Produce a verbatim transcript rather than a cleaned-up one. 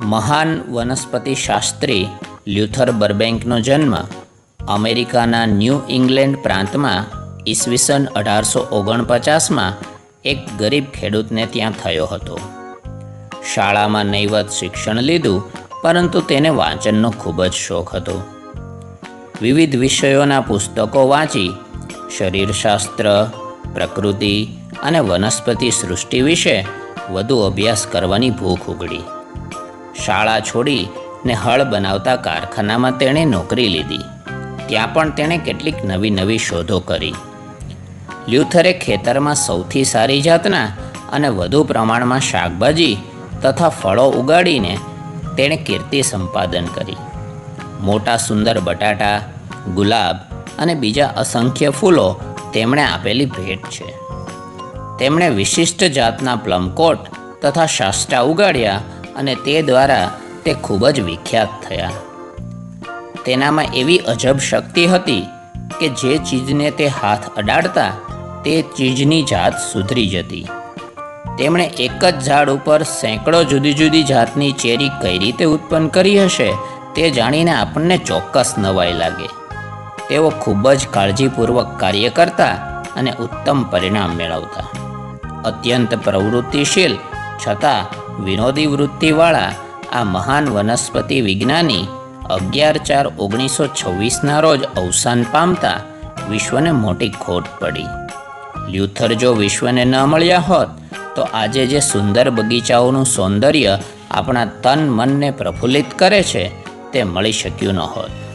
મહાન વનસ્પતિ શાસ્ત્રી લ્યુથર બર્બેન્કનો જન્મ અમેરિકાના ન્યૂ ઇંગ્લેન્ડ પ્રાંતમાં ઈસવીસન અઢારસો ઓગણપચાસમાં એક ગરીબ ખેડૂતને ત્યાં થયો હતો. શાળામાં નૈવત શિક્ષણ લીધું, પરંતુ તેને વાંચનનો ખૂબ જ શોખ હતો. વિવિધ વિષયોના પુસ્તકો વાંચી શરીરશાસ્ત્ર, પ્રકૃતિ અને વનસ્પતિ સૃષ્ટિ વિશે વધુ અભ્યાસ કરવાની ભૂખ ઉગડી. શાળા છોડીને હળ બનાવતા કારખાનામાં તેણે નોકરી લીધી. ત્યાં પણ તેણે કેટલીક નવી નવી શોધો કરી. લ્યુથરે ખેતરમાં સૌથી સારી જાતના અને વધુ પ્રમાણમાં શાકભાજી તથા ફળો ઉગાડીને તેણે કીર્તિ સંપાદન કરી. મોટા સુંદર બટાટા, ગુલાબ અને બીજા અસંખ્ય ફૂલો તેમણે આપેલી ભેટ છે. તેમણે વિશિષ્ટ જાતના પ્લમકોટ તથા શાસ્ટા ઉગાડ્યા અને તે દ્વારા તે ખૂબ જ વિખ્યાત થયા. તેનામાં એવી અજબ શક્તિ હતી કે જે ચીજને તે હાથ અડાડતા તે ચીજની જાત સુધરી જતી. તેમણે એક જ ઝાડ ઉપર સેંકડો જુદી જુદી જાતની ચેરી કઈ રીતે ઉત્પન્ન કરી હશે તે જાણીને આપણને ચોક્કસ નવાઈ લાગે. તેઓ ખૂબ જ કાળજીપૂર્વક કાર્ય કરતા અને ઉત્તમ પરિણામ મેળવતા. અત્યંત પ્રવૃત્તિશીલ છતાં વિનોદી વૃત્તિવાળા આ મહાન વનસ્પતિ વિજ્ઞાની અગિયાર ચાર ઓગણીસો છવ્વીસના રોજ અવસાન પામતા વિશ્વને મોટી ખોટ પડી. લ્યુથર જો વિશ્વને ન મળ્યા હોત તો આજે જે સુંદર બગીચાઓનું સૌંદર્ય આપણા તન મનને પ્રફુલ્લિત કરે છે તે મળી શક્યું ન હોત.